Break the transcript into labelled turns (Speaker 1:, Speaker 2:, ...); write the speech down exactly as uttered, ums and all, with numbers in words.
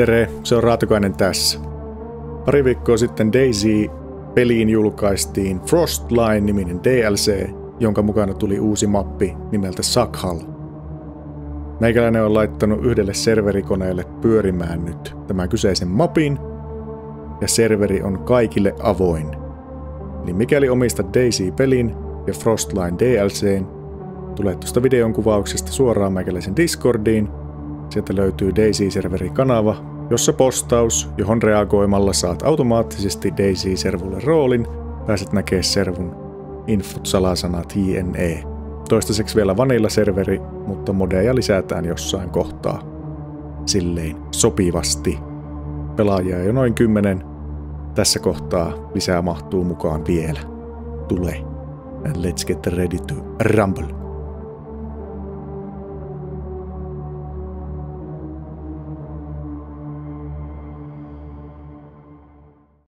Speaker 1: Tere, se on Raatikainen tässä. Pari viikkoa sitten DayZ-peliin julkaistiin Frostline-niminen D L C, jonka mukana tuli uusi mappi nimeltä Suckhall. Meikäläinen on laittanut yhdelle serverikoneelle pyörimään nyt tämän kyseisen mapin, ja serveri on kaikille avoin. Eli mikäli omistat DayZ-pelin ja Frostline D L C:n, tulee tuosta videon kuvauksesta suoraan meikäläisen Discordiin. Sieltä löytyy DayZ-serverin kanava, jossa postaus, johon reagoimalla saat automaattisesti DayZ-servulle roolin, pääset näkemään servun infot, salasanat, jne. Toistaiseksi vielä vanilla-serveri, mutta modeja lisätään jossain kohtaa silleen sopivasti. Pelaajia jo noin kymmenen. Tässä kohtaa lisää mahtuu mukaan vielä. Tule. And let's get ready to rumble.